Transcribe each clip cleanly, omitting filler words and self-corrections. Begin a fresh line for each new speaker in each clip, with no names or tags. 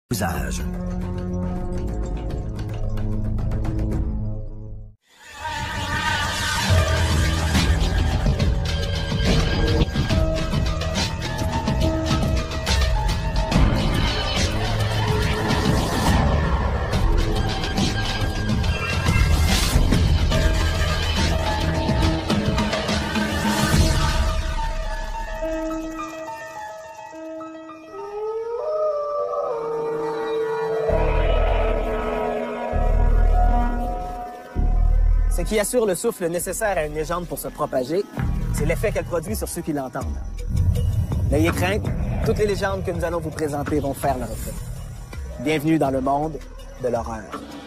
Usage.
Ce qui assure le souffle nécessaire à une légende pour se propager, c'est l'effet qu'elle produit sur ceux qui l'entendent. N'ayez crainte, toutes les légendes que nous allons vous présenter vont faire leur effet. Bienvenue dans le monde de l'horreur.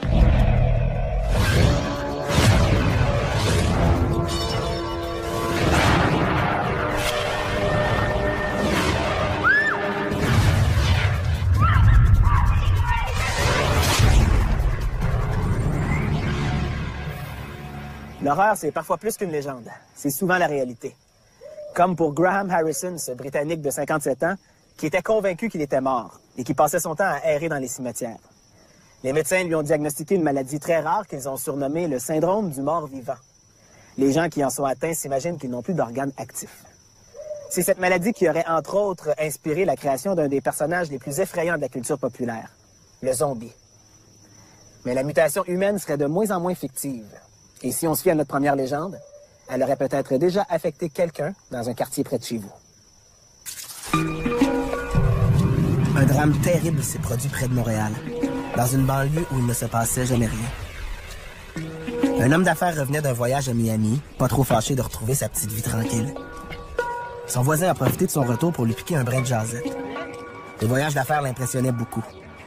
L'horreur, c'est parfois plus qu'une légende. C'est souvent la réalité. Comme pour Graham Harrison, ce Britannique de 57 ans, qui était convaincu qu'il était mort et qui passait son temps à errer dans les cimetières. Les médecins lui ont diagnostiqué une maladie très rare qu'ils ont surnommée le syndrome du mort-vivant. Les gens qui en sont atteints s'imaginent qu'ils n'ont plus d'organes actifs. C'est cette maladie qui aurait, entre autres, inspiré la création d'un des personnages les plus effrayants de la culture populaire, le zombie. Mais la mutation humaine serait de moins en moins fictive. Et si on se fie à notre première légende, elle aurait peut-être déjà affecté quelqu'un dans un quartier près de chez vous.
Un drame terrible s'est produit près de Montréal, dans une banlieue où il ne se passait jamais rien. Un homme d'affaires revenait d'un voyage à Miami, pas trop fâché de retrouver sa petite vie tranquille. Son voisin a profité de son retour pour lui piquer un brin de jasette. Les voyages d'affaires l'impressionnaient beaucoup.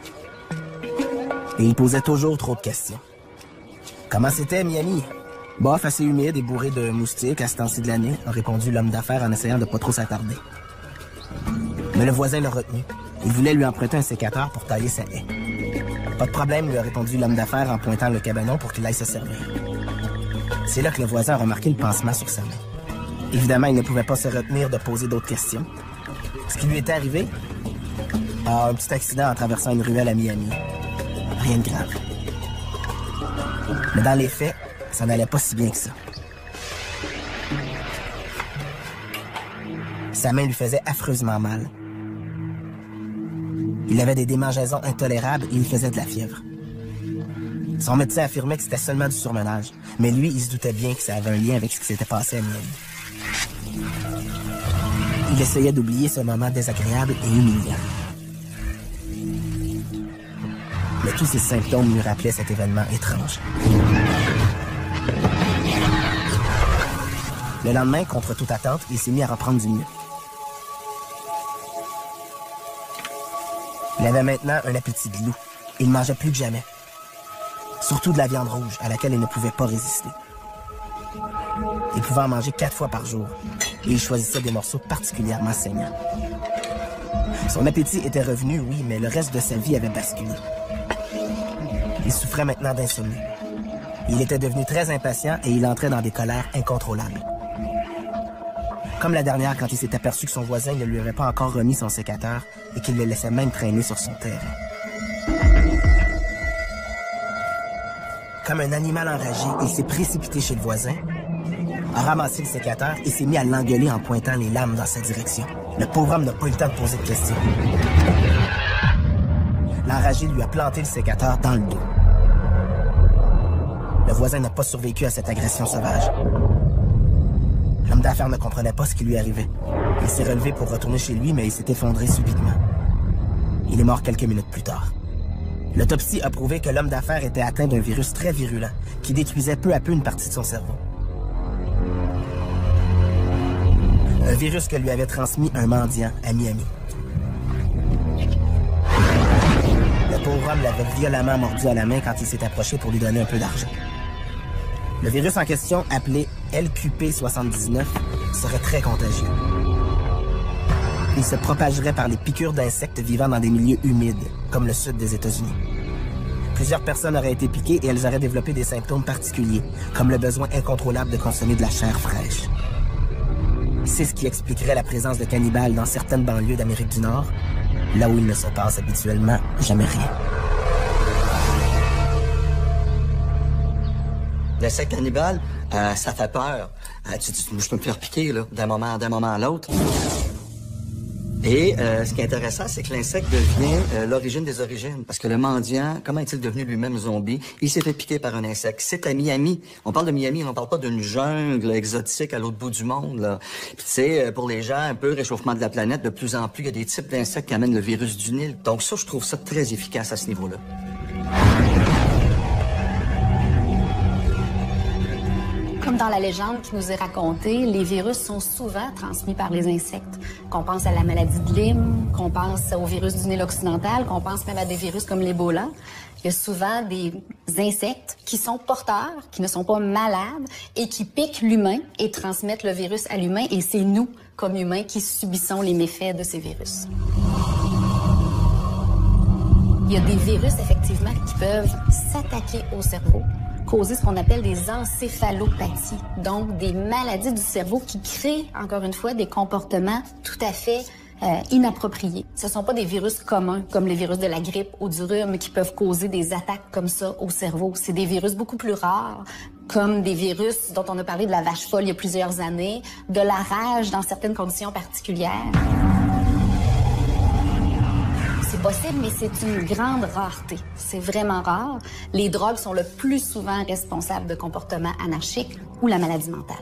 Et il posait toujours trop de questions. Comment c'était, Miami? Bof, assez humide et bourré de moustiques à ce temps-ci de l'année, a répondu l'homme d'affaires en essayant de pas trop s'attarder. Mais le voisin l'a retenu. Il voulait lui emprunter un sécateur pour tailler sa haie. Pas de problème, lui a répondu l'homme d'affaires en pointant le cabanon pour qu'il aille se servir. C'est là que le voisin a remarqué le pansement sur sa main. Évidemment, il ne pouvait pas se retenir de poser d'autres questions. Ce qui lui était arrivé? Ah, un petit accident en traversant une ruelle à Miami. Rien de grave. Mais dans les faits, ça n'allait pas si bien que ça. Sa main lui faisait affreusement mal. Il avait des démangeaisons intolérables et il faisait de la fièvre. Son médecin affirmait que c'était seulement du surmenage, mais lui, il se doutait bien que ça avait un lien avec ce qui s'était passé à Miami. Il essayait d'oublier ce moment désagréable et humiliant. Mais tous ces symptômes lui rappelaient cet événement étrange. Le lendemain, contre toute attente, il s'est mis à reprendre du mieux. Il avait maintenant un appétit de loup. Il ne mangeait plus que jamais. Surtout de la viande rouge, à laquelle il ne pouvait pas résister. Il pouvait en manger 4 fois par jour, et il choisissait des morceaux particulièrement saignants. Son appétit était revenu, oui, mais le reste de sa vie avait basculé. Il souffrait maintenant d'insomnie. Il était devenu très impatient et il entrait dans des colères incontrôlables. Comme la dernière quand il s'est aperçu que son voisin ne lui avait pas encore remis son sécateur et qu'il le laissait même traîner sur son terrain. Comme un animal enragé, il s'est précipité chez le voisin, a ramassé le sécateur et s'est mis à l'engueuler en pointant les lames dans sa direction. Le pauvre homme n'a pas eu le temps de poser de questions. L'enragé lui a planté le sécateur dans le dos. Le voisin n'a pas survécu à cette agression sauvage. L'homme d'affaires ne comprenait pas ce qui lui arrivait. Il s'est relevé pour retourner chez lui, mais il s'est effondré subitement. Il est mort quelques minutes plus tard. L'autopsie a prouvé que l'homme d'affaires était atteint d'un virus très virulent qui détruisait peu à peu une partie de son cerveau. Un virus que lui avait transmis un mendiant à Miami. Le pauvre homme l'avait violemment mordu à la main quand il s'est approché pour lui donner un peu d'argent. Le virus en question, appelé LQP79, serait très contagieux. Il se propagerait par les piqûres d'insectes vivant dans des milieux humides, comme le sud des États-Unis. Plusieurs personnes auraient été piquées et elles auraient développé des symptômes particuliers, comme le besoin incontrôlable de consommer de la chair fraîche. C'est ce qui expliquerait la présence de cannibales dans certaines banlieues d'Amérique du Nord là où il ne se passe habituellement jamais rien.
L'insecte cannibale, ça fait peur. Tu dis, je peux me faire piquer là, d'un moment à l'autre. Et ce qui est intéressant, c'est que l'insecte devient l'origine des origines. Parce que le mendiant, comment est-il devenu lui-même zombie? Il s'est fait piquer par un insecte. C'est à Miami. On parle de Miami, on parle pas d'une jungle exotique à l'autre bout du monde. Là. Puis tu sais, pour les gens, un peu réchauffement de la planète, de plus en plus, il y a des types d'insectes qui amènent le virus du Nil. Donc ça, je trouve ça très efficace à ce niveau-là.
Comme dans la légende qui nous est racontée, les virus sont souvent transmis par les insectes. Qu'on pense à la maladie de Lyme, qu'on pense au virus du Nil occidental, qu'on pense même à des virus comme l'Ebola. Il y a souvent des insectes qui sont porteurs, qui ne sont pas malades et qui piquent l'humain et transmettent le virus à l'humain. Et c'est nous, comme humains, qui subissons les méfaits de ces virus. Il y a des virus, effectivement, qui peuvent s'attaquer au cerveau, causer ce qu'on appelle des encéphalopathies, donc des maladies du cerveau qui créent, encore une fois, des comportements tout à fait inappropriés. Ce ne sont pas des virus communs, comme les virus de la grippe ou du rhume, qui peuvent causer des attaques comme ça au cerveau. C'est des virus beaucoup plus rares, comme des virus dont on a parlé de la vache folle il y a plusieurs années, de la rage dans certaines conditions particulières. C'est possible, mais c'est une grande rareté. C'est vraiment rare. Les drogues sont le plus souvent responsables de comportements anarchiques ou la maladie mentale.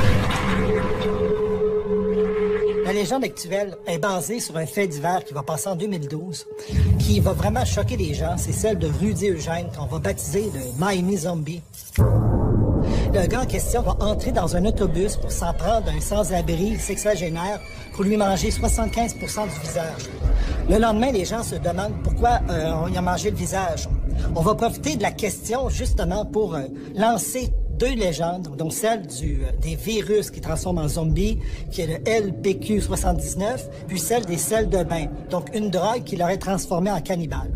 La légende actuelle est basée sur un fait divers qui va passer en 2012, qui va vraiment choquer les gens. C'est celle de Rudy Eugène, qu'on va baptiser le Miami Zombie. Le gars en question va entrer dans un autobus pour s'en prendre un sans-abri sexagénaire pour lui manger 75 % du visage. Le lendemain, les gens se demandent pourquoi on y a mangé le visage. On va profiter de la question justement pour lancer deux légendes, dont celle des virus qui transforment en zombies, qui est le LPQ-79, puis celle des sels de bain, donc une drogue qui l'aurait transformé en cannibale.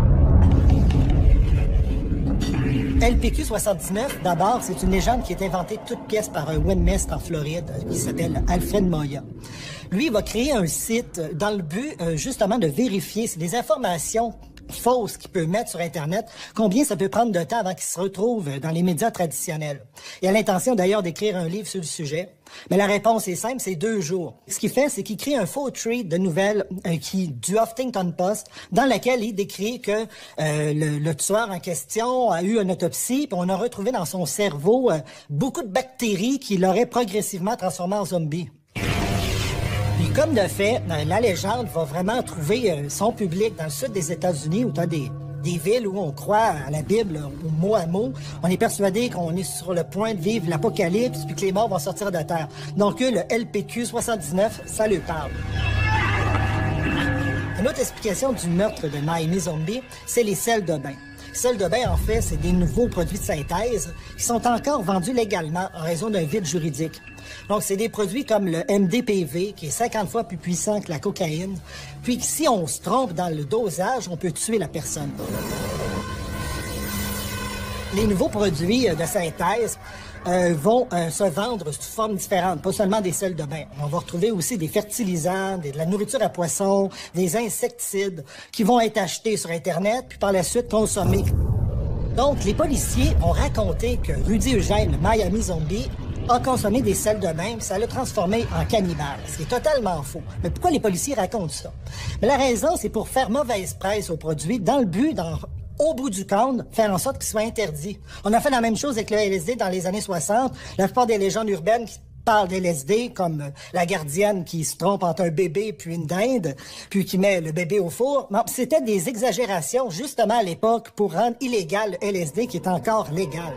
LPQ-79, d'abord, c'est une légende qui est inventée toute pièce par un webmaster en Floride qui s'appelle Alfred Moya. Lui, il va créer un site dans le but, justement, de vérifier si des informations fausses qu'il peut mettre sur Internet, combien ça peut prendre de temps avant qu'il se retrouve dans les médias traditionnels. Il a l'intention, d'ailleurs, d'écrire un livre sur le sujet. Mais la réponse est simple, c'est 2 jours. Ce qu'il fait, c'est qu'il crée un faux tweet de nouvelles du Huffington Post, dans laquelle il décrit que le tueur en question a eu une autopsie, puis on a retrouvé dans son cerveau beaucoup de bactéries qui l'auraient progressivement transformé en zombie. Puis comme de fait, la légende va vraiment trouver son public dans le sud des États-Unis, où tu as des villes où on croit à la Bible, au mot à mot. On est persuadé qu'on est sur le point de vivre l'apocalypse, puis que les morts vont sortir de terre. Donc eux, le LPQ-79, ça leur parle. Une autre explication du meurtre de Miami Zombie, c'est les sels de bain. Les sels de bain, en fait, c'est des nouveaux produits de synthèse qui sont encore vendus légalement en raison d'un vide juridique. Donc, c'est des produits comme le MDPV, qui est 50 fois plus puissant que la cocaïne. Puis, si on se trompe dans le dosage, on peut tuer la personne. Les nouveaux produits de synthèse vont se vendre sous forme différente, pas seulement des sels de bain. On va retrouver aussi des fertilisants, de la nourriture à poissons, des insecticides qui vont être achetés sur Internet, puis par la suite consommés. Donc, les policiers ont raconté que Rudy Eugène, le Miami Zombie, a consommé des sels de bain, puis ça l'a transformé en cannibale, ce qui est totalement faux. Mais pourquoi les policiers racontent ça? Mais la raison, c'est pour faire mauvaise presse aux produits, dans le but, au bout du compte, faire en sorte qu'ils soient interdits. On a fait la même chose avec le LSD dans les années 60. La plupart des légendes urbaines qui parlent d'LSD, comme la gardienne qui se trompe entre un bébé puis une dinde, puis qui met le bébé au four, c'était des exagérations, justement, à l'époque, pour rendre illégal le LSD, qui est encore légal.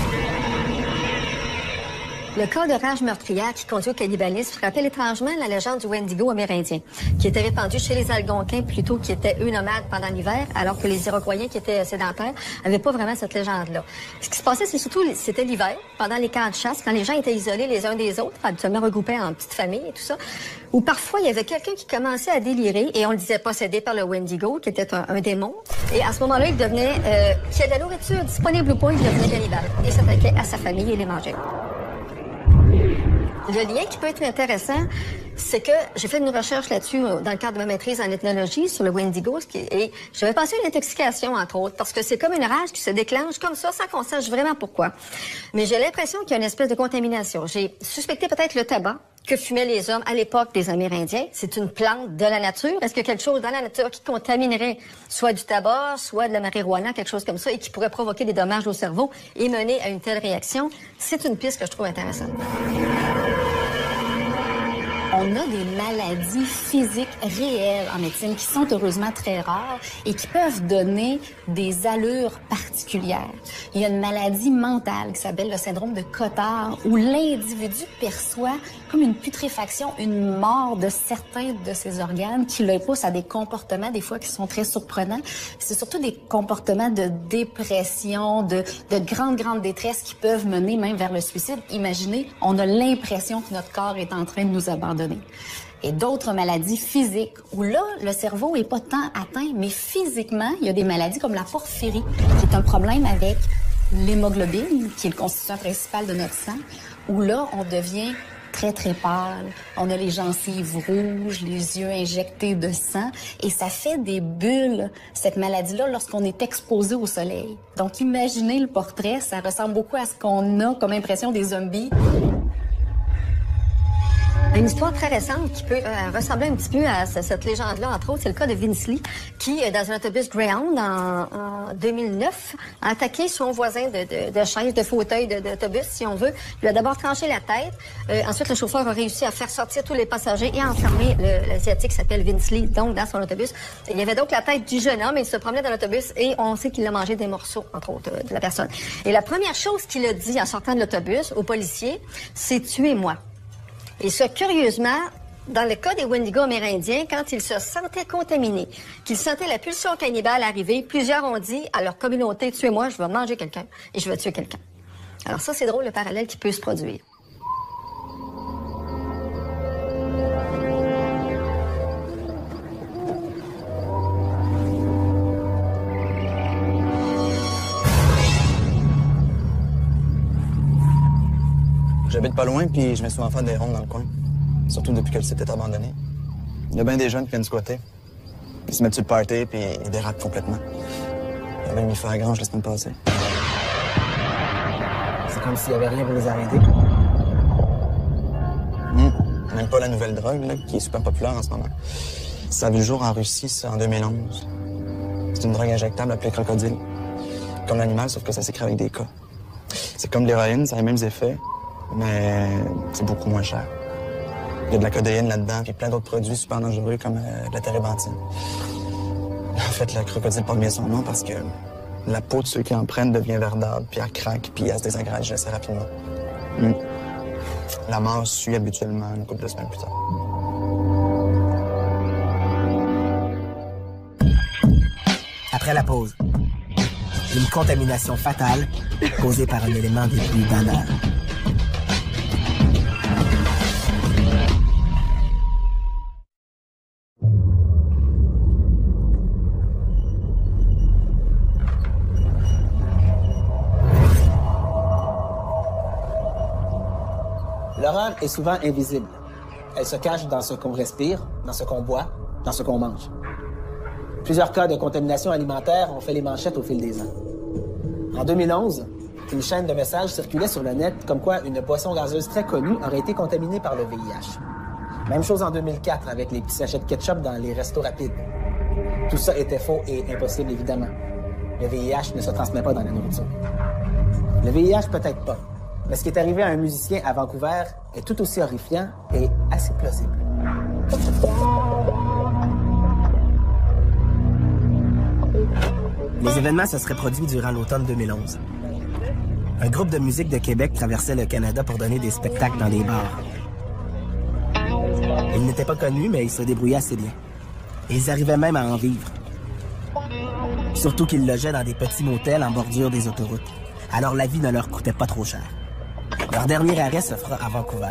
Le cas de rage meurtrière qui conduit au cannibalisme rappelle étrangement la légende du Wendigo amérindien, qui était répandue chez les Algonquins plutôt, qui étaient eux nomades pendant l'hiver, alors que les Iroquois qui étaient sédentaires n'avaient pas vraiment cette légende-là. Ce qui se passait, c'était l'hiver, pendant les camps de chasse, quand les gens étaient isolés les uns des autres, habituellement regroupés en petites familles et tout ça, où parfois il y avait quelqu'un qui commençait à délirer, et on le disait possédé par le Wendigo, qui était un démon, et à ce moment-là, il devenait, s'il y a de la nourriture disponible ou pas, il devenait cannibale, et s'attaquait à sa famille et les mangeait. Le lien qui peut être intéressant, c'est que j'ai fait une recherche là-dessus dans le cadre de ma maîtrise en ethnologie sur le Wendigo, et j'avais pensé à une intoxication, entre autres, parce que c'est comme une rage qui se déclenche comme ça, sans qu'on sache vraiment pourquoi. Mais j'ai l'impression qu'il y a une espèce de contamination. J'ai suspecté peut-être le tabac que fumaient les hommes à l'époque des Amérindiens. C'est une plante de la nature. Est-ce qu'il y a quelque chose dans la nature qui contaminerait soit du tabac, soit de la marijuana, quelque chose comme ça, et qui pourrait provoquer des dommages au cerveau et mener à une telle réaction? C'est une piste que je trouve intéressante.
On a des maladies physiques réelles en médecine qui sont heureusement très rares et qui peuvent donner des allures particulières. Il y a une maladie mentale qui s'appelle le syndrome de Cotard où l'individu perçoit comme une putréfaction, une mort de certains de ses organes qui le poussent à des comportements des fois qui sont très surprenants. C'est surtout des comportements de dépression, de grande détresse qui peuvent mener même vers le suicide. Imaginez, on a l'impression que notre corps est en train de nous abandonner. Et d'autres maladies physiques, où là, le cerveau est pas tant atteint, mais physiquement, il y a des maladies comme la porphyrie, qui est un problème avec l'hémoglobine, qui est le constituant principal de notre sang, où là, on devient très pâle. On a les gencives rouges, les yeux injectés de sang, et ça fait des bulles, cette maladie-là, lorsqu'on est exposé au soleil. Donc, imaginez le portrait, ça ressemble beaucoup à ce qu'on a comme impression des zombies.
Une histoire très récente qui peut ressembler un petit peu à cette légende-là, entre autres, c'est le cas de Vince Lee, qui, dans un autobus Greyhound en 2009, a attaqué son voisin de chaise, de fauteuil d'autobus, si on veut. Il lui a d'abord tranché la tête. Ensuite, le chauffeur a réussi à faire sortir tous les passagers et à enfermer l'Asiatique qui s'appelle Vince Lee, donc, dans son autobus. Il y avait donc la tête du jeune homme et il se promenait dans l'autobus et on sait qu'il a mangé des morceaux, entre autres, de la personne. Et la première chose qu'il a dit en sortant de l'autobus aux policiers, c'est « tuez-moi ». Et ça, curieusement, dans le cas des Wendigo amérindiens, quand ils se sentaient contaminés, qu'ils sentaient la pulsion cannibale arriver, plusieurs ont dit à leur communauté, « Tuez-moi, je vais manger quelqu'un et je vais tuer quelqu'un ». Alors ça, c'est drôle, le parallèle qui peut se produire.
J'habite pas loin, puis je mets souvent faire des rondes dans le coin. Surtout depuis que le site est abandonné. Il y a bien des jeunes qui viennent squatter. Ils se mettent sur le party, puis ils dérapent complètement. Il a même mis feu à grange la semaine passée.
C'est comme s'il n'y avait rien pour les arrêter.
Même pas la nouvelle drogue, là, qui est super populaire en ce moment. Ça a vu le jour en Russie, ça, en 2011. C'est une drogue injectable appelée crocodile. Comme l'animal, sauf que ça s'écrit avec des K. C'est comme l'héroïne, ça a les mêmes effets, mais c'est beaucoup moins cher. Il y a de la codéine là-dedans, puis plein d'autres produits super dangereux comme de la térébenthine. En fait, le crocodile porte bien son nom parce que la peau de ceux qui en prennent devient verdâtre, puis elle craque, puis elle se désagrège assez rapidement. La mort suit habituellement une couple de semaines plus tard.
Après la pause, une contamination fatale causée par un élément des plus banals.
L'horreur est souvent invisible. Elle se cache dans ce qu'on respire, dans ce qu'on boit, dans ce qu'on mange. Plusieurs cas de contamination alimentaire ont fait les manchettes au fil des ans. En 2011, une chaîne de messages circulait sur le net comme quoi une boisson gazeuse très connue aurait été contaminée par le VIH. Même chose en 2004 avec les petits sachets de ketchup dans les restos rapides. Tout ça était faux et impossible, évidemment. Le VIH ne se transmet pas dans la nourriture. Le VIH, peut-être pas. Mais ce qui est arrivé à un musicien à Vancouver est tout aussi horrifiant et assez plausible.
Les événements se seraient produits durant l'automne 2011. Un groupe de musique de Québec traversait le Canada pour donner des spectacles dans des bars. Ils n'étaient pas connus, mais ils se débrouillaient assez bien. Et ils arrivaient même à en vivre. Surtout qu'ils logeaient dans des petits motels en bordure des autoroutes. Alors la vie ne leur coûtait pas trop cher. Leur dernier arrêt se fera à Vancouver.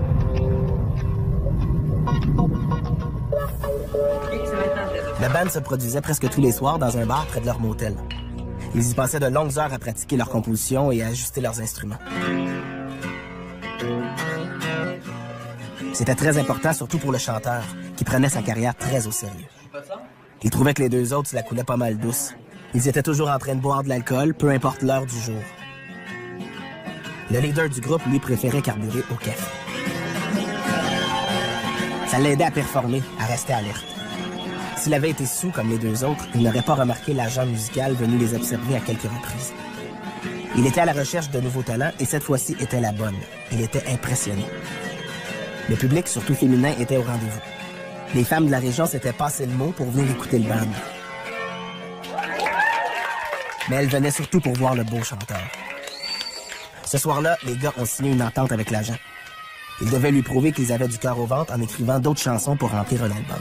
Le band se produisait presque tous les soirs dans un bar près de leur motel. Ils y passaient de longues heures à pratiquer leur composition et à ajuster leurs instruments. C'était très important, surtout pour le chanteur, qui prenait sa carrière très au sérieux. Il trouvait que les deux autres se la coulaient pas mal douce. Ils étaient toujours en train de boire de l'alcool, peu importe l'heure du jour. Le leader du groupe, lui, préférait carburer au café. Ça l'aidait à performer, à rester alerte. S'il avait été sous comme les deux autres, il n'aurait pas remarqué l'agent musical venu les observer à quelques reprises. Il était à la recherche de nouveaux talents et cette fois-ci était la bonne. Il était impressionné. Le public, surtout féminin, était au rendez-vous. Les femmes de la région s'étaient passé le mot pour venir écouter le band. Mais elles venaient surtout pour voir le beau chanteur. Ce soir-là, les gars ont signé une entente avec l'agent. Ils devaient lui prouver qu'ils avaient du cœur au ventre en écrivant d'autres chansons pour remplir un album.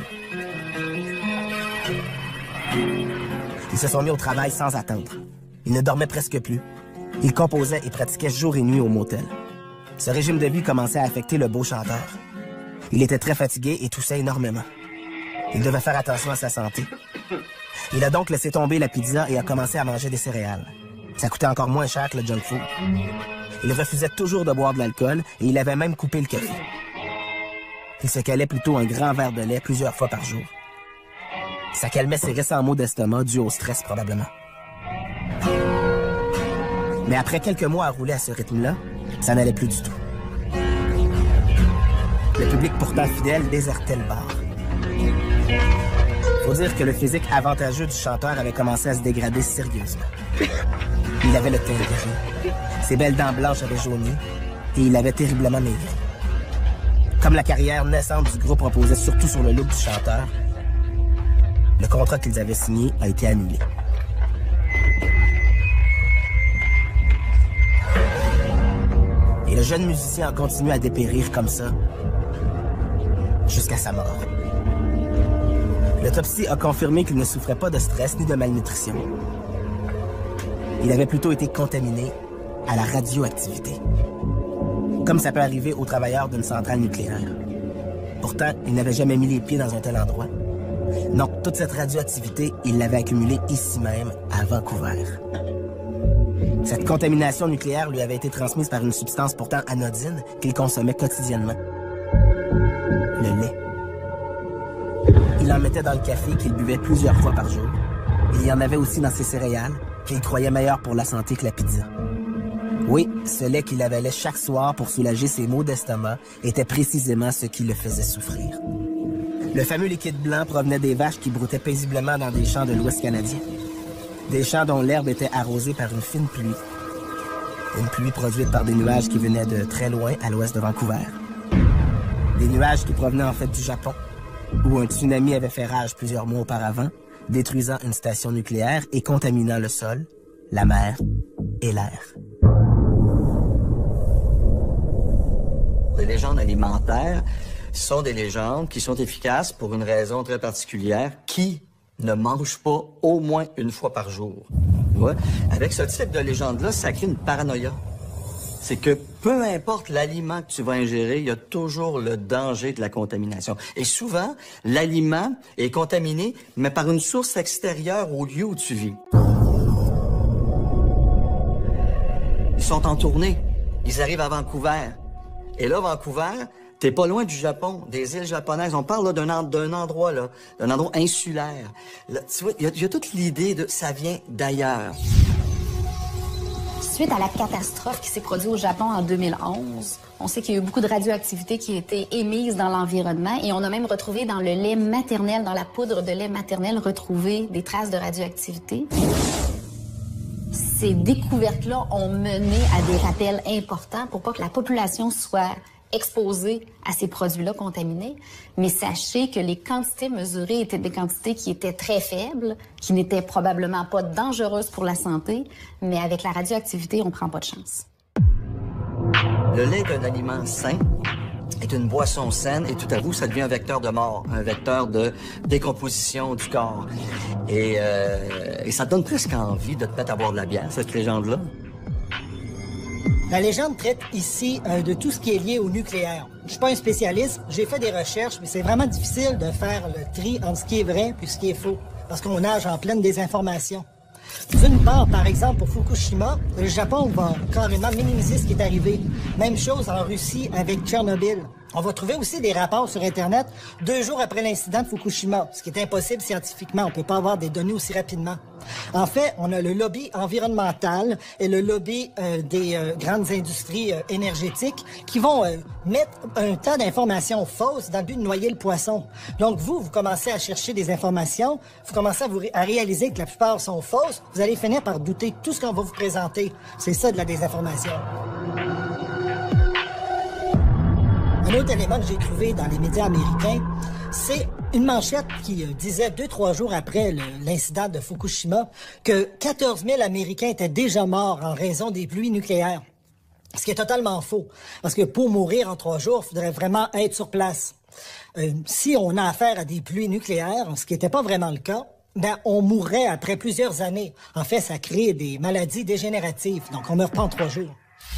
Ils se sont mis au travail sans attendre. Ils ne dormaient presque plus. Ils composaient et pratiquaient jour et nuit au motel. Ce régime de vie commençait à affecter le beau chanteur. Il était très fatigué et toussait énormément. Il devait faire attention à sa santé. Il a donc laissé tomber la pizza et a commencé à manger des céréales. Ça coûtait encore moins cher que le junk food. Il refusait toujours de boire de l'alcool et il avait même coupé le café. Il se calait plutôt un grand verre de lait plusieurs fois par jour. Ça calmait ses récents maux d'estomac dus au stress probablement. Mais après quelques mois à rouler à ce rythme-là, ça n'allait plus du tout. Le public pourtant fidèle désertait le bar. Faut dire que le physique avantageux du chanteur avait commencé à se dégrader sérieusement. Il avait le teint gris, ses belles dents blanches avaient jauni et il avait terriblement maigri. Comme la carrière naissante du groupe reposait surtout sur le look du chanteur, le contrat qu'ils avaient signé a été annulé. Et le jeune musicien a continué à dépérir comme ça jusqu'à sa mort. L'autopsie a confirmé qu'il ne souffrait pas de stress ni de malnutrition. Il avait plutôt été contaminé à la radioactivité. Comme ça peut arriver aux travailleurs d'une centrale nucléaire. Pourtant, il n'avait jamais mis les pieds dans un tel endroit. Non, toute cette radioactivité, il l'avait accumulée ici même, à Vancouver. Cette contamination nucléaire lui avait été transmise par une substance pourtant anodine qu'il consommait quotidiennement. Le lait. Il en mettait dans le café qu'il buvait plusieurs fois par jour. Il y en avait aussi dans ses céréales, qu'il croyait meilleures pour la santé que la pizza. Oui, ce lait qu'il avalait chaque soir pour soulager ses maux d'estomac était précisément ce qui le faisait souffrir. Le fameux liquide blanc provenait des vaches qui broutaient paisiblement dans des champs de l'Ouest canadien. Des champs dont l'herbe était arrosée par une fine pluie. Une pluie produite par des nuages qui venaient de très loin à l'ouest de Vancouver. Des nuages qui provenaient en fait du Japon, où un tsunami avait fait rage plusieurs mois auparavant, détruisant une station nucléaire et contaminant le sol, la mer et l'air.
Les légendes alimentaires sont des légendes qui sont efficaces pour une raison très particulière, qui ne mange pas au moins une fois par jour. Ouais. Avec ce type de légende-là, ça crée une paranoïa. C'est que peu importe l'aliment que tu vas ingérer, il y a toujours le danger de la contamination. Et souvent, l'aliment est contaminé, mais par une source extérieure au lieu où tu vis. Ils sont en tournée. Ils arrivent à Vancouver. Et là, Vancouver, t'es pas loin du Japon, des îles japonaises. On parle là d'un endroit, là, d'un endroit insulaire. Là, tu vois, il y a toute l'idée de ça vient d'ailleurs.
Suite à la catastrophe qui s'est produite au Japon en 2011, on sait qu'il y a eu beaucoup de radioactivité qui a été émise dans l'environnement et on a même retrouvé dans le lait maternel, dans la poudre de lait maternel, retrouvé des traces de radioactivité. Ces découvertes-là ont mené à des rappels importants pour pas que la population soit exposée à ces produits-là contaminés. Mais sachez que les quantités mesurées étaient des quantités qui étaient très faibles, qui n'étaient probablement pas dangereuses pour la santé, mais avec la radioactivité, on prend pas de chance.
Le lait d'un aliment sain est une boisson saine et tout à coup, ça devient un vecteur de mort, un vecteur de décomposition du corps. Et ça te donne presque envie de te mettre à boire de la bière, cette légende-là.
La légende traite ici de tout ce qui est lié au nucléaire. Je suis pas un spécialiste, j'ai fait des recherches, mais c'est vraiment difficile de faire le tri entre ce qui est vrai et ce qui est faux, parce qu'on nage en pleine désinformation. D'une part, par exemple, pour Fukushima, le Japon va carrément minimiser ce qui est arrivé. Même chose en Russie avec Tchernobyl. On va trouver aussi des rapports sur Internet 2 jours après l'incident de Fukushima, ce qui est impossible scientifiquement. On peut pas avoir des données aussi rapidement. En fait, on a le lobby environnemental et le lobby des grandes industries énergétiques qui vont mettre un tas d'informations fausses dans le but de noyer le poisson. Donc vous commencez à chercher des informations, vous commencez à réaliser que la plupart sont fausses, vous allez finir par douter de tout ce qu'on va vous présenter. C'est ça de la désinformation. Un autre élément que j'ai trouvé dans les médias américains, c'est une manchette qui disait 2-3 jours après l'incident de Fukushima que 14 000 Américains étaient déjà morts en raison des pluies nucléaires. Ce qui est totalement faux. Parce que pour mourir en 3 jours, il faudrait vraiment être sur place. Si on a affaire à des pluies nucléaires, ce qui n'était pas vraiment le cas, ben, on mourrait après plusieurs années. En fait, ça crée des maladies dégénératives. Donc, on meurt pas en 3 jours.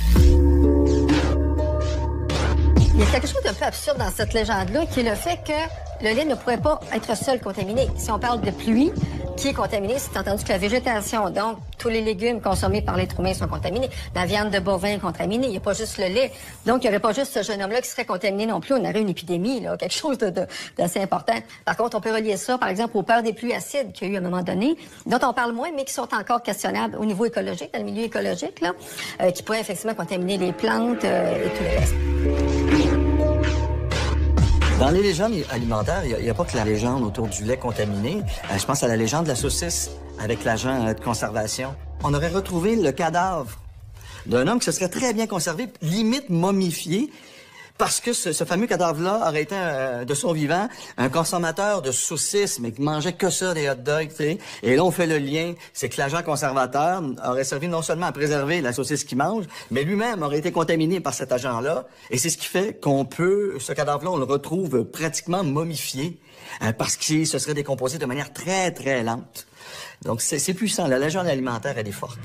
Il y a quelque chose d'un peu absurde dans cette légende-là, qui est le fait que le lait ne pourrait pas être seul contaminé. Si on parle de pluie, qui est contaminée, c'est entendu que la végétation, donc tous les légumes consommés par l'être humain sont contaminés. La viande de bovin est contaminée, il n'y a pas juste le lait. Donc, il n'y aurait pas juste ce jeune homme-là qui serait contaminé non plus. On aurait une épidémie, là, quelque chose d'assez important. Par contre, on peut relier ça, par exemple, aux peurs des pluies acides qu'il y a eu à un moment donné, dont on parle moins, mais qui sont encore questionnables au niveau écologique, dans le milieu écologique, là, qui pourraient effectivement contaminer les plantes et tout le reste.
Dans les légendes alimentaires, il n'y a pas que la légende autour du lait contaminé. Je pense à la légende de la saucisse avec l'agent de conservation. On aurait retrouvé le cadavre d'un homme qui se serait très bien conservé, limite momifié, parce que ce fameux cadavre-là aurait été, de son vivant, un consommateur de saucisses, mais qui mangeait que ça, des hot dogs, tu sais. Et là, on fait le lien, c'est que l'agent conservateur aurait servi non seulement à préserver la saucisse qu'il mange, mais lui-même aurait été contaminé par cet agent-là. Et c'est ce qui fait qu'on peut, ce cadavre-là, on le retrouve pratiquement momifié, parce qu'il se serait décomposé de manière très, très lente. Donc, c'est puissant. La légende alimentaire, elle est forte.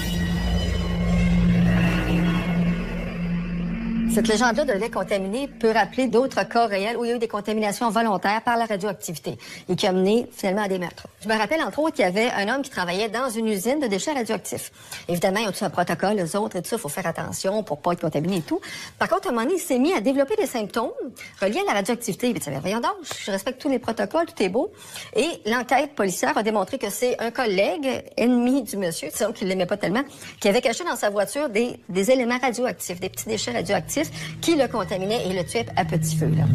Cette légende-là de lait contaminé peut rappeler d'autres cas réels où il y a eu des contaminations volontaires par la radioactivité et qui a mené finalement à des meurtres. Je me rappelle entre autres qu'il y avait un homme qui travaillait dans une usine de déchets radioactifs. Évidemment, il y a tout un protocole, les autres et tout ça, il faut faire attention pour pas être contaminé et tout. Par contre, à un moment donné, il s'est mis à développer des symptômes reliés à la radioactivité. Il dit, voyons donc, je respecte tous les protocoles, tout est beau. Et l'enquête policière a démontré que c'est un collègue ennemi du monsieur, disons qu'il l'aimait pas tellement, qui avait caché dans sa voiture des éléments radioactifs, des petits déchets radioactifs qui le contaminait et le tuait à petit feu. Là.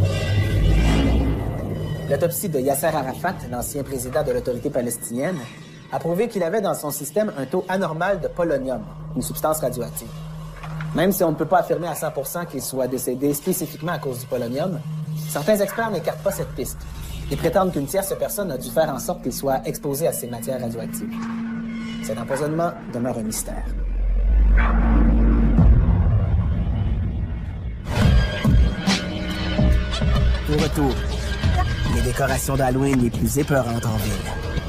L'autopsie de Yasser Arafat, l'ancien président de l'autorité palestinienne, a prouvé qu'il avait dans son système un taux anormal de polonium, une substance radioactive. Même si on ne peut pas affirmer à 100% qu'il soit décédé spécifiquement à cause du polonium, certains experts n'écartent pas cette piste et prétendent qu'une tierce personne a dû faire en sorte qu'il soit exposé à ces matières radioactives. Cet empoisonnement demeure un mystère. Au retour, les décorations d'Halloween les plus épeurantes en ville.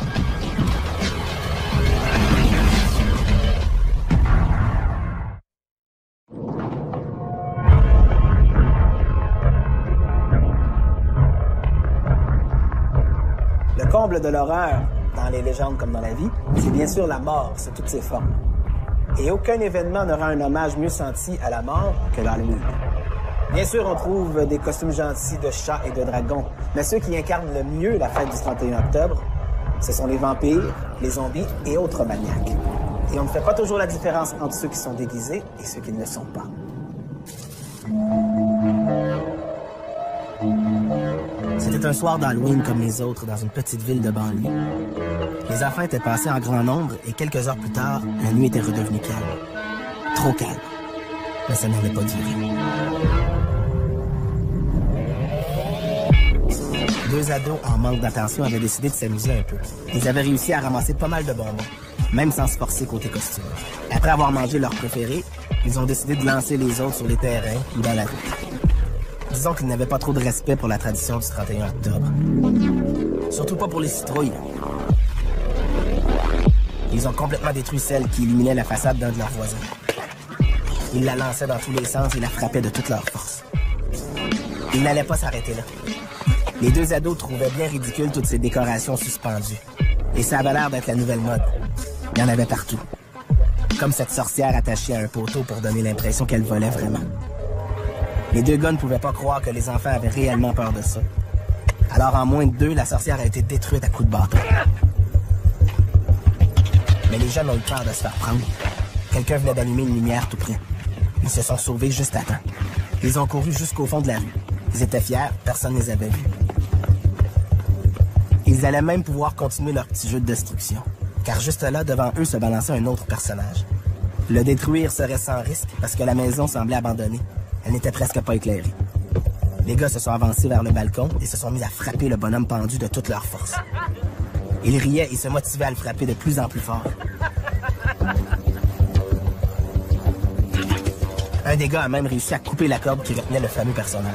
Le comble de l'horreur, dans les légendes comme dans la vie, c'est bien sûr la mort sous toutes ses formes. Et aucun événement n'aura un hommage mieux senti à la mort que l'Halloween. Bien sûr, on trouve des costumes gentils de chats et de dragons, mais ceux qui incarnent le mieux la fête du 31 octobre, ce sont les vampires, les zombies et autres maniaques. Et on ne fait pas toujours la différence entre ceux qui sont déguisés et ceux qui ne le sont pas. C'était un soir d'Halloween comme les autres dans une petite ville de banlieue. Les enfants étaient passés en grand nombre et quelques heures plus tard, la nuit était redevenue calme. Trop calme. Mais ça n'allait pas durer. 2 ados en manque d'attention avaient décidé de s'amuser un peu. Ils avaient réussi à ramasser pas mal de bonbons, même sans se forcer côté costume. Après avoir mangé leur préféré, ils ont décidé de lancer les autres sur les terrains ou dans la rue. Disons qu'ils n'avaient pas trop de respect pour la tradition du 31 octobre. Surtout pas pour les citrouilles. Ils ont complètement détruit celle qui illuminait la façade d'un de leurs voisins. Ils la lançaient dans tous les sens et la frappaient de toute leur force. Ils n'allaient pas s'arrêter là. Les 2 ados trouvaient bien ridicule toutes ces décorations suspendues.
Et ça avait l'air d'être la nouvelle mode. Il y en avait partout. Comme cette sorcière attachée à un poteau pour donner l'impression qu'elle volait vraiment. Les deux gars ne pouvaient pas croire que les enfants avaient réellement peur de ça. Alors en moins de 2, la sorcière a été détruite à coups de bâton. Mais les jeunes ont eu peur de se faire prendre. Quelqu'un venait d'allumer une lumière tout près. Ils se sont sauvés juste à temps. Ils ont couru jusqu'au fond de la rue. Ils étaient fiers, personne ne les avait vus. Ils allaient même pouvoir continuer leur petit jeu de destruction. Car juste là, devant eux, se balançait un autre personnage. Le détruire serait sans risque parce que la maison semblait abandonnée. Elle n'était presque pas éclairée. Les gars se sont avancés vers le balcon et se sont mis à frapper le bonhomme pendu de toute leur force. Ils riaient et se motivaient à le frapper de plus en plus fort. Un des gars a même réussi à couper la corde qui retenait le fameux personnage.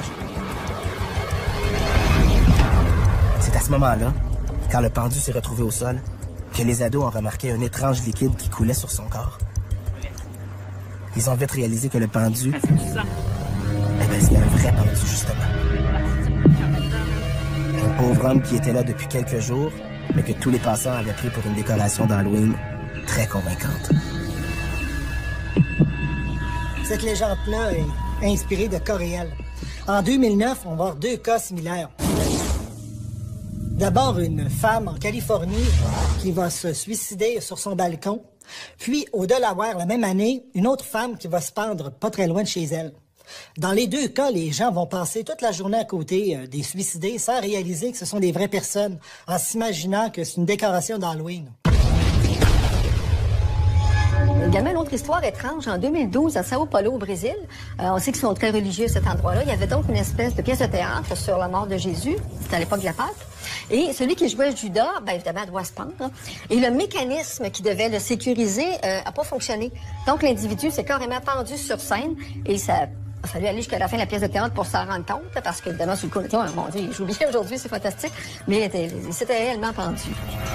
C'est à ce moment-là, quand le pendu s'est retrouvé au sol, que les ados ont remarqué un étrange liquide qui coulait sur son corps. Ils ont vite réalisé que le pendu... c'était un vrai pendu, justement. Un pauvre homme qui était là depuis quelques jours, mais que tous les passants avaient pris pour une décoration d'Halloween très convaincante.
Cette légende-là est inspirée de cas réels. En 2009, on va voir 2 cas similaires. D'abord, une femme en Californie qui va se suicider sur son balcon. Puis, au Delaware, la même année, une autre femme qui va se pendre pas très loin de chez elle. Dans les 2 cas, les gens vont passer toute la journée à côté des suicidés sans réaliser que ce sont des vraies personnes, en s'imaginant que c'est une décoration d'Halloween.
Également, une autre histoire étrange. En 2012, à Sao Paulo, au Brésil, on sait qu'ils sont très religieux à cet endroit-là. Il y avait donc une espèce de pièce de théâtre sur la mort de Jésus. C'était à l'époque de la Pâque. Et celui qui jouait Judas, bien évidemment, doit se pendre. Et le mécanisme qui devait le sécuriser n'a pas fonctionné. Donc, l'individu s'est carrément pendu sur scène et ça... Il a fallu aller jusqu'à la fin de la pièce de théâtre pour s'en rendre compte, parce qu'évidemment, sur le coup, oh, mon Dieu, il joue bien aujourd'hui, c'est fantastique. Mais il s'était réellement pendu.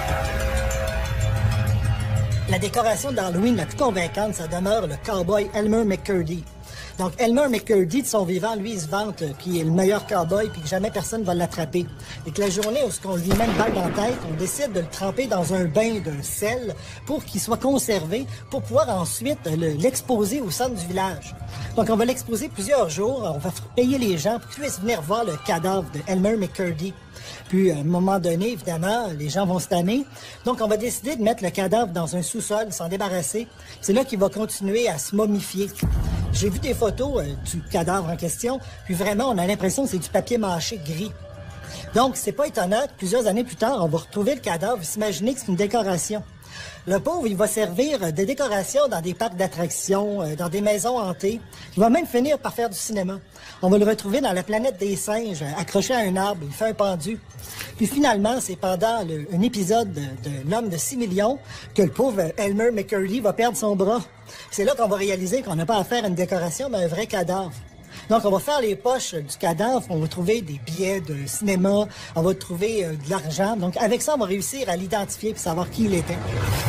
La décoration d'Halloween la plus convaincante, ça demeure le cowboy Elmer McCurdy. Donc, Elmer McCurdy, de son vivant, lui, il se vante qu'il est le meilleur cowboy puis que jamais personne ne va l'attraper. Et que la journée où on lui met une balle dans la tête, on décide de le tremper dans un bain de sel pour qu'il soit conservé, pour pouvoir ensuite l'exposer au centre du village. Donc, on va l'exposer plusieurs jours. On va payer les gens pour qu'ils puissent venir voir le cadavre de Elmer McCurdy. Puis, à un moment donné, évidemment, les gens vont se tanner. Donc, on va décider de mettre le cadavre dans un sous-sol, s'en débarrasser. C'est là qu'il va continuer à se momifier. J'ai vu des photos du cadavre en question, puis vraiment, on a l'impression que c'est du papier mâché gris. Donc, c'est pas étonnant que plusieurs années plus tard, on va retrouver le cadavre et s'imaginer que c'est une décoration. Le pauvre, il va servir de décoration dans des parcs d'attractions, dans des maisons hantées. Il va même finir par faire du cinéma. On va le retrouver dans la planète des singes, accroché à un arbre, il fait un pendu. Puis finalement, c'est pendant un épisode de L'Homme de 6 millions que le pauvre Elmer McCurdy va perdre son bras. C'est là qu'on va réaliser qu'on n'a pas à faire une décoration, mais un vrai cadavre. Donc, on va faire les poches du cadavre, on va trouver des billets de cinéma, on va trouver de l'argent. Donc, avec ça, on va réussir à l'identifier et savoir qui il était.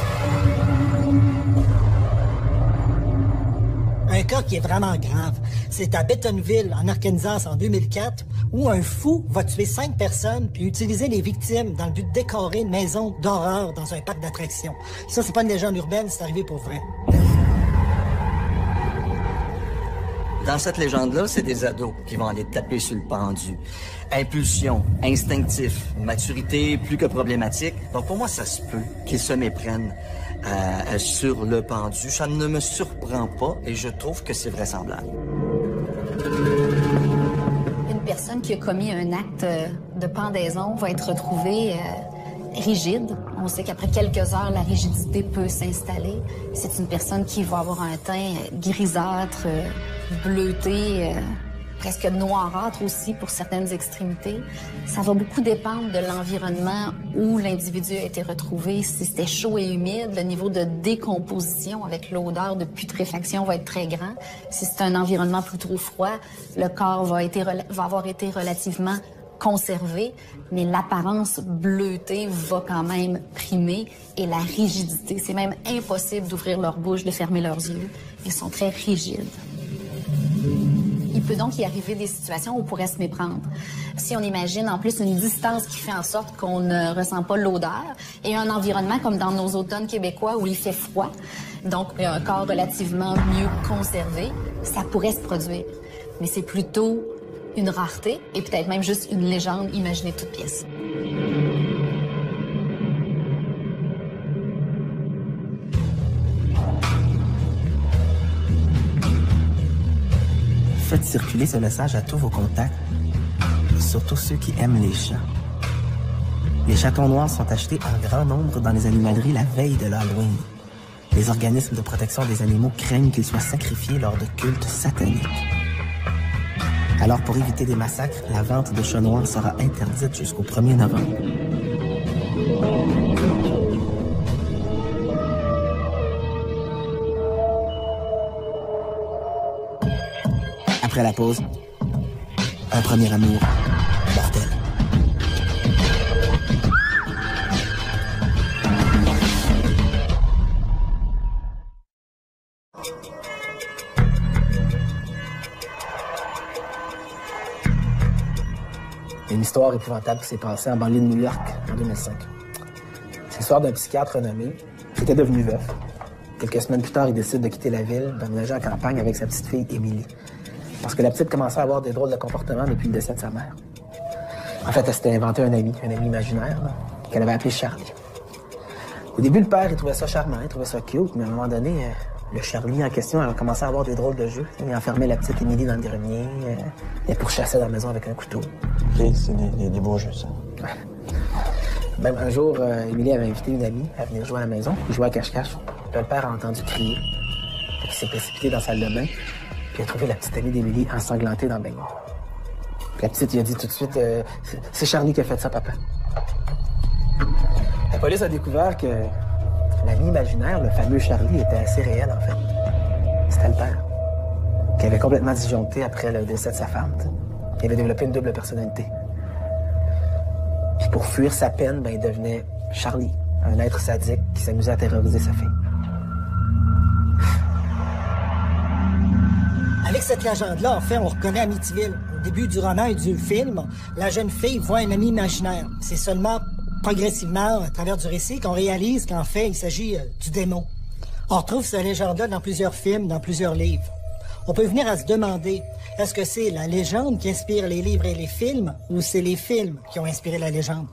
Un cas qui est vraiment grave, c'est à Bentonville, en Arkansas, en 2004, où un fou va tuer 5 personnes puis utiliser les victimes dans le but de décorer une maison d'horreur dans un parc d'attractions. Ça, c'est pas une légende urbaine, c'est arrivé pour vrai.
Dans cette légende-là, c'est des ados qui vont aller taper sur le pendu. Impulsion, instinctif, maturité plus que problématique. Donc pour moi, ça se peut qu'ils se méprennent sur le pendu. Ça ne me surprend pas et je trouve que c'est vraisemblable.
Une personne qui a commis un acte de pendaison va être retrouvée rigide. On sait qu'après quelques heures, la rigidité peut s'installer. C'est une personne qui va avoir un teint grisâtre, bleuté, presque noirâtre aussi pour certaines extrémités. Ça va beaucoup dépendre de l'environnement où l'individu a été retrouvé. Si c'était chaud et humide, le niveau de décomposition avec l'odeur de putréfaction va être très grand. Si c'est un environnement plutôt froid, le corps va avoir été relativement conservé, mais l'apparence bleutée va quand même primer et la rigidité. C'est même impossible d'ouvrir leur bouche, de fermer leurs yeux. Ils sont très rigides. Ils peut donc y arriver des situations où on pourrait se méprendre. Si on imagine en plus une distance qui fait en sorte qu'on ne ressent pas l'odeur et un environnement comme dans nos automnes québécois où il fait froid, donc un corps relativement mieux conservé, ça pourrait se produire. Mais c'est plutôt une rareté et peut-être même juste une légende imaginée toute pièce.
Faites circuler ce message à tous vos contacts, surtout ceux qui aiment les chats. Les chatons noirs sont achetés en grand nombre dans les animaleries la veille de l'Halloween. Les organismes de protection des animaux craignent qu'ils soient sacrifiés lors de cultes sataniques. Alors, pour éviter des massacres, la vente de chats noirs sera interdite jusqu'au 1er novembre. Après la pause, un premier amour mortel.
Une histoire épouvantable qui s'est passée en banlieue de New York en 2005. C'est l'histoire d'un psychiatre renommé qui était devenu veuf. Quelques semaines plus tard, il décide de quitter la ville, d'emménager en campagne avec sa petite fille, Emily. Parce que la petite commençait à avoir des drôles de comportements depuis le décès de sa mère. En fait, elle s'était inventé un ami imaginaire, qu'elle avait appelé Charlie. Au début, le père, il trouvait ça charmant, il trouvait ça cute, mais à un moment donné, le Charlie en question, elle a commencé à avoir des drôles de jeux. Il enfermait la petite Emily dans le grenier, il pourchassait dans la maison avec un couteau.
OK, c'est des beaux jeux, ça.
Ouais. Même un jour, Emily avait invité une amie à venir jouer à la maison. Il jouait à cache-cache. Puis le père a entendu crier. Puis il s'est précipité dans la salle de bain. Puis il a trouvé la petite amie d'Emily ensanglantée dans le baignoire. Puis la petite, il a dit tout de suite, c'est Charlie qui a fait ça, papa. La police a découvert que l'ami imaginaire, le fameux Charlie, était assez réel, en fait. C'était le père, qui avait complètement disjoncté après le décès de sa femme. Il avait développé une double personnalité. Puis pour fuir sa peine, il devenait Charlie, un être sadique qui s'amusait à terroriser sa fille.
Avec cette légende-là, en fait, on reconnaît Amityville. Au début du roman et du film, la jeune fille voit un ami imaginaire. C'est seulement progressivement, à travers du récit, qu'on réalise qu'en fait, il s'agit du démon. On retrouve cette légende-là dans plusieurs films, dans plusieurs livres. On peut venir à se demander, est-ce que c'est la légende qui inspire les livres et les films, ou c'est les films qui ont inspiré la légende?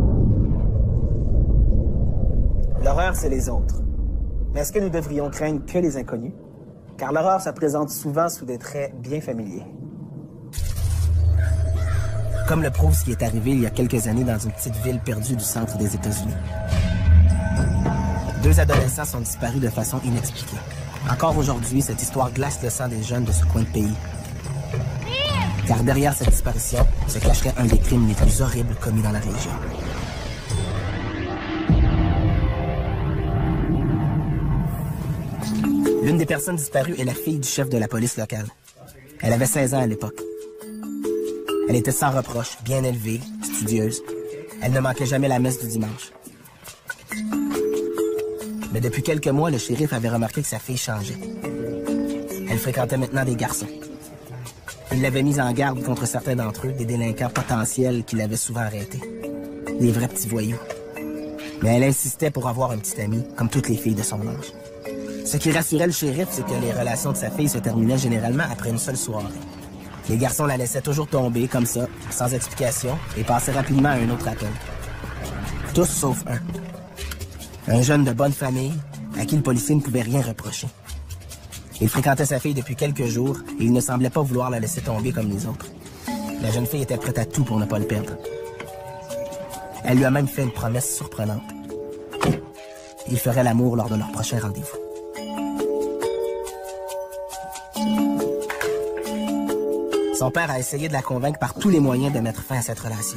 L'horreur, c'est les autres. Mais est-ce que nous devrions craindre que les inconnus? Car l'horreur se présente souvent sous des traits bien familiers.
Comme le prouve ce qui est arrivé il y a quelques années dans une petite ville perdue du centre des États-Unis. 2 adolescents sont disparus de façon inexpliquée. Encore aujourd'hui, cette histoire glace le sang des jeunes de ce coin de pays. Car derrière cette disparition se cacherait un des crimes les plus horribles commis dans la région. L'une des personnes disparues est la fille du chef de la police locale. Elle avait 16 ans à l'époque. Elle était sans reproche, bien élevée, studieuse. Elle ne manquait jamais la messe du dimanche. Mais depuis quelques mois, le shérif avait remarqué que sa fille changeait. Elle fréquentait maintenant des garçons. Il l'avait mise en garde contre certains d'entre eux, des délinquants potentiels qu'il avait souvent arrêtés. Des vrais petits voyous. Mais elle insistait pour avoir un petit ami, comme toutes les filles de son âge. Ce qui rassurait le shérif, c'est que les relations de sa fille se terminaient généralement après une seule soirée. Les garçons la laissaient toujours tomber, comme ça, sans explication, et passaient rapidement à un autre appel. Tous sauf un. Un jeune de bonne famille, à qui le policier ne pouvait rien reprocher. Il fréquentait sa fille depuis quelques jours, et il ne semblait pas vouloir la laisser tomber comme les autres. La jeune fille était prête à tout pour ne pas le perdre. Elle lui a même fait une promesse surprenante. Ils feraient l'amour lors de leur prochain rendez-vous. Son père a essayé de la convaincre par tous les moyens de mettre fin à cette relation.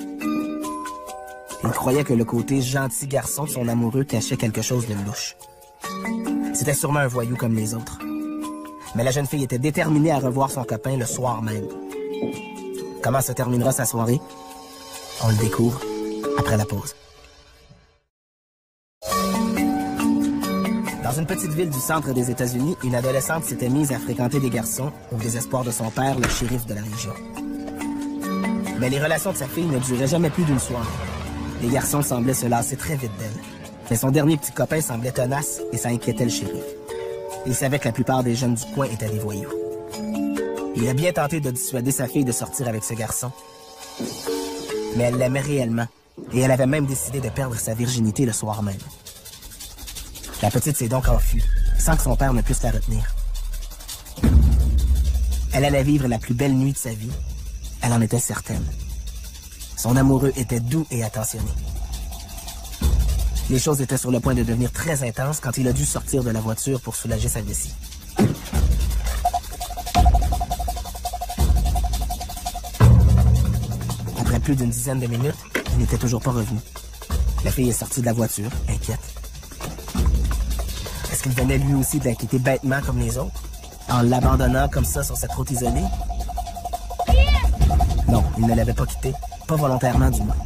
Il croyait que le côté gentil garçon de son amoureux cachait quelque chose de louche. C'était sûrement un voyou comme les autres. Mais la jeune fille était déterminée à revoir son copain le soir même. Comment se terminera sa soirée? On le découvre après la pause. Dans Dans une petite ville du centre des États-Unis, une adolescente s'était mise à fréquenter des garçons au désespoir de son père, le shérif de la région. Mais les relations de sa fille ne duraient jamais plus d'une soirée. Les garçons semblaient se lasser très vite d'elle. Mais son dernier petit copain semblait tenace et ça inquiétait le shérif. Il savait que la plupart des jeunes du coin étaient des voyous. Il a bien tenté de dissuader sa fille de sortir avec ce garçon. Mais elle l'aimait réellement. Et elle avait même décidé de perdre sa virginité le soir même. La petite s'est donc enfuie, sans que son père ne puisse la retenir. Elle allait vivre la plus belle nuit de sa vie. Elle en était certaine. Son amoureux était doux et attentionné. Les choses étaient sur le point de devenir très intenses quand il a dû sortir de la voiture pour soulager sa vessie. Après plus d'une dizaine de minutes, il n'était toujours pas revenu. La fille est sortie de la voiture, inquiète. Est-ce qu'il venait lui aussi de l'inquiéter bêtement comme les autres, en l'abandonnant comme ça sur cette route isolée? Non, il ne l'avait pas quitté, pas volontairement du moins.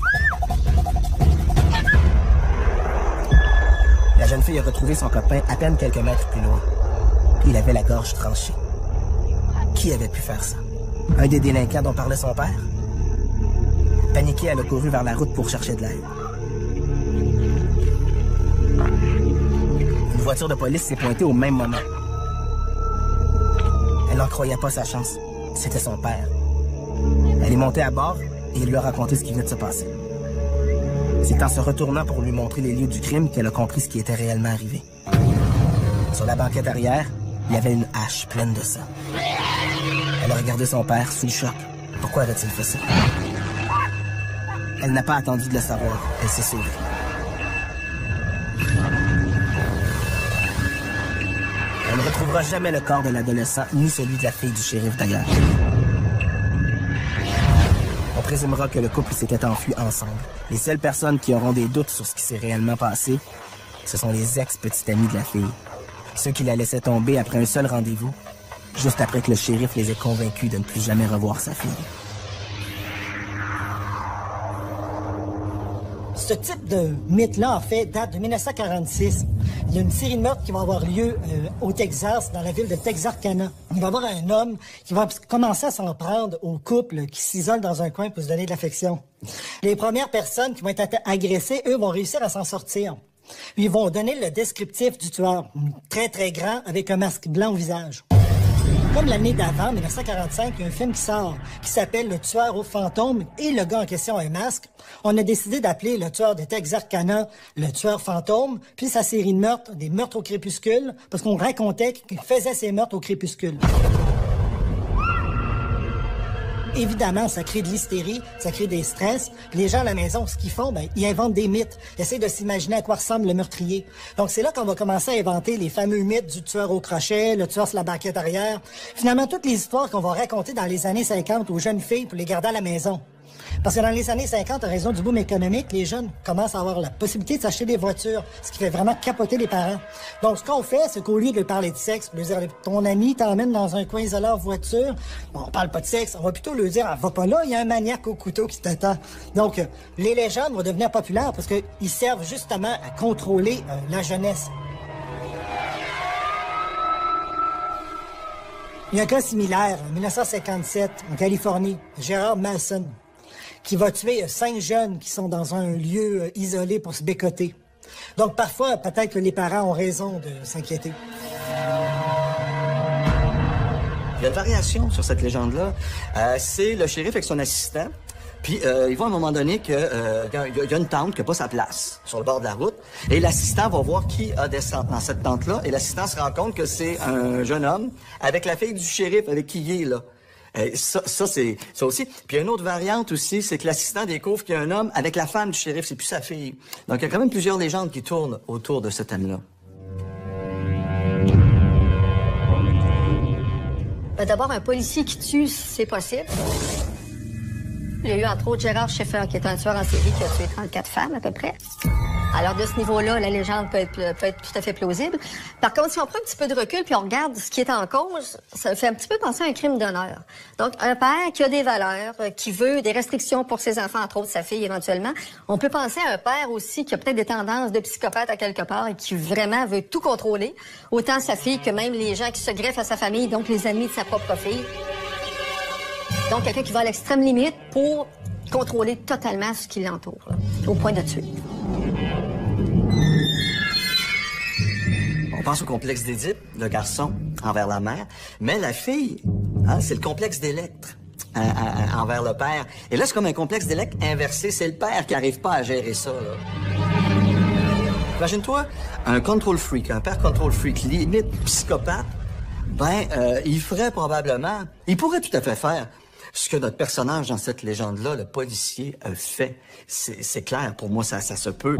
La jeune fille a retrouvé son copain à peine quelques mètres plus loin. Il avait la gorge tranchée. Qui avait pu faire ça? Un des délinquants dont parlait son père? Paniquée, elle a couru vers la route pour chercher de l'aide. Une voiture de police s'est pointée au même moment. Elle n'en croyait pas sa chance. C'était son père. Elle est montée à bord et il lui a raconté ce qui venait de se passer. C'est en se retournant pour lui montrer les lieux du crime qu'elle a compris ce qui était réellement arrivé. Sur la banquette arrière, il y avait une hache pleine de sang. Elle a regardé son père sous le choc. Pourquoi avait-il fait ça? Elle n'a pas attendu de le savoir. Elle s'est sauvée. Elle ne retrouvera jamais le corps de l'adolescent, ni celui de la fille du shérif d'ailleurs. On présumera que le couple s'était enfui ensemble. Les seules personnes qui auront des doutes sur ce qui s'est réellement passé, ce sont les ex-petites amies de la fille. Ceux qui la laissaient tomber après un seul rendez-vous, juste après que le shérif les ait convaincus de ne plus jamais revoir sa fille.
Ce type de mythe-là, en fait, date de 1946. Il y a une série de meurtres qui va avoir lieu au Texas, dans la ville de Texarkana. Il va y avoir un homme qui va commencer à s'en prendre au couple qui s'isole dans un coin pour se donner de l'affection. Les premières personnes qui vont être agressées, eux, vont réussir à s'en sortir. Ils vont donner le descriptif du tueur, très, très grand, avec un masque blanc au visage. Comme l'année d'avant, 1945, il y a un film qui sort qui s'appelle Le tueur au fantôme et le gars en question a un masque. On a décidé d'appeler le tueur de Texarkana le tueur fantôme, puis sa série de meurtres, des meurtres au crépuscule, parce qu'on racontait qu'il faisait ses meurtres au crépuscule. Évidemment, ça crée de l'hystérie, ça crée des stress. Puis les gens à la maison, ce qu'ils font, ben, ils inventent des mythes. Ils essaient de s'imaginer à quoi ressemble le meurtrier. Donc, c'est là qu'on va commencer à inventer les fameux mythes du tueur au crochet, le tueur sur la banquette arrière. Finalement, toutes les histoires qu'on va raconter dans les années 50 aux jeunes filles pour les garder à la maison. Parce que dans les années 50, à raison du boom économique, les jeunes commencent à avoir la possibilité de s'acheter des voitures, ce qui fait vraiment capoter les parents. Donc, ce qu'on fait, c'est qu'au lieu de parler de sexe, de dire, ton ami t'emmène dans un coin isolé en voiture, bon, on parle pas de sexe, on va plutôt lui dire, va pas là, il y a un maniaque au couteau qui t'attend. Donc, les légendes vont devenir populaires parce qu'ils servent justement à contrôler la jeunesse. Il y a un cas similaire, en 1957, en Californie, Gerard Mason, qui va tuer 5 jeunes qui sont dans un lieu isolé pour se bécoter. Donc, parfois, peut-être que les parents ont raison de s'inquiéter.
Il y a une variation sur cette légende-là. C'est le shérif avec son assistant. Puis, il voit à un moment donné qu'il y a une tente qui n'a pas sa place sur le bord de la route. Et l'assistant va voir qui a descendu dans cette tente-là. Et l'assistant se rend compte que c'est un jeune homme avec la fille du shérif avec qui il est là. Ça, c'est ça aussi. Puis, il y a une autre variante aussi, c'est que l'assistant découvre qu'il y a un homme avec la femme du shérif, c'est plus sa fille. Donc, il y a quand même plusieurs légendes qui tournent autour de ce thème-là.
D'abord, un policier qui tue, c'est possible. Il y a eu, entre autres, Gérard Schaeffer, qui est un tueur en série qui a tué 34 femmes, à peu près. Alors, de ce niveau-là, la légende peut être tout à fait plausible. Par contre, si on prend un petit peu de recul puis on regarde ce qui est en cause, ça fait un petit peu penser à un crime d'honneur. Donc, un père qui a des valeurs, qui veut des restrictions pour ses enfants, entre autres sa fille éventuellement. On peut penser à un père aussi qui a peut-être des tendances de psychopathe à quelque part et qui vraiment veut tout contrôler, autant sa fille que même les gens qui se greffent à sa famille, donc les amis de sa propre fille. Donc, quelqu'un qui va à l'extrême limite pour contrôler totalement ce qui l'entoure, là, au point de tuer.
On pense au complexe d'Édipe, le garçon envers la mère, mais la fille, hein, c'est le complexe d'Électre envers le père. Et là, c'est comme un complexe d'Électre inversé, c'est le père qui n'arrive pas à gérer ça, là. Imagine-toi, un control freak, un père control freak, limite psychopathe, il ferait probablement, il pourrait tout à fait faire ce que notre personnage dans cette légende-là, le policier, fait. C'est clair, pour moi, ça se peut.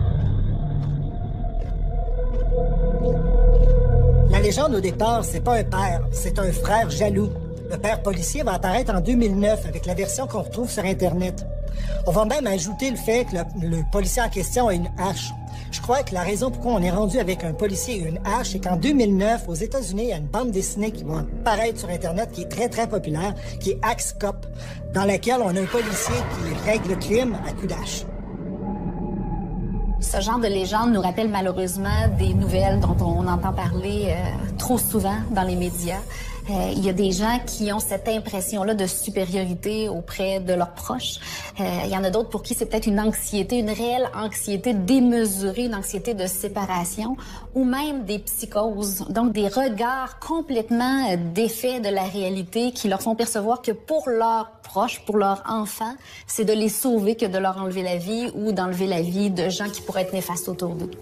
La légende, au départ, c'est pas un père, c'est un frère jaloux. Le père policier va apparaître en 2009 avec la version qu'on retrouve sur Internet. On va même ajouter le fait que le policier en question a une hache. Je crois que la raison pourquoi on est rendu avec un policier et une hache, c'est qu'en 2009, aux États-Unis, il y a une bande dessinée qui va apparaître sur Internet qui est très, très populaire, qui est Axe Cop, dans laquelle on a un policier qui règle le crime à coups d'hache.
Ce genre de légende nous rappelle malheureusement des nouvelles dont on entend parler trop souvent dans les médias. Il y a des gens qui ont cette impression-là de supériorité auprès de leurs proches. Il y en a d'autres pour qui c'est peut-être une anxiété, une réelle anxiété démesurée, une anxiété de séparation, ou même des psychoses. Donc des regards complètement défaits de la réalité qui leur font percevoir que pour leurs proches, pour leurs enfants, c'est de les sauver que de leur enlever la vie ou d'enlever la vie de gens qui pourraient être néfastes autour d'eux.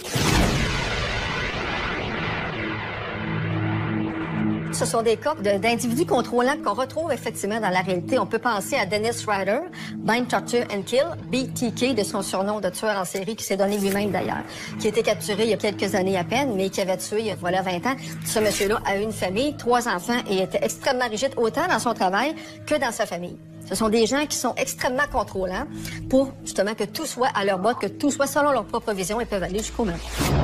Ce sont des cas d'individus contrôlants qu'on retrouve effectivement dans la réalité. On peut penser à Dennis Rader, Bind, Torture and Kill, BTK, de son surnom de tueur en série, qui s'est donné lui-même d'ailleurs, qui a été capturé il y a quelques années à peine, mais qui avait tué il y a 20 ans. Ce monsieur-là a une famille, 3 enfants, et était extrêmement rigide, autant dans son travail que dans sa famille. Ce sont des gens qui sont extrêmement contrôlants pour justement que tout soit à leur botte, que tout soit selon leur propre vision et peuvent aller jusqu'au meurtre.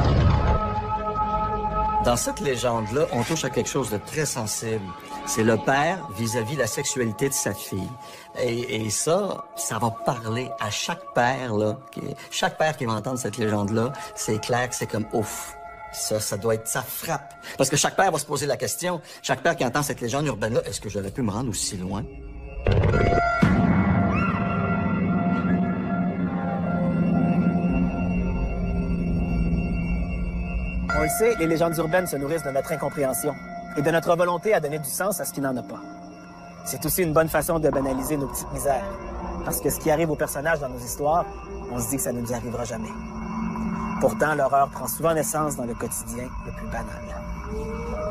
Dans cette légende-là, on touche à quelque chose de très sensible. C'est le père vis-à-vis la sexualité de sa fille. Et ça va parler à chaque père, là. Chaque père qui va entendre cette légende-là, c'est clair que c'est comme ouf. Ça doit être, ça frappe. Parce que chaque père va se poser la question, chaque père qui entend cette légende urbaine-là, est-ce que j'aurais pu me rendre aussi loin?
On le sait, les légendes urbaines se nourrissent de notre incompréhension et de notre volonté à donner du sens à ce qui n'en a pas. C'est aussi une bonne façon de banaliser nos petites misères. Parce que ce qui arrive aux personnages dans nos histoires, on se dit que ça ne nous arrivera jamais. Pourtant, l'horreur prend souvent naissance dans le quotidien le plus banal.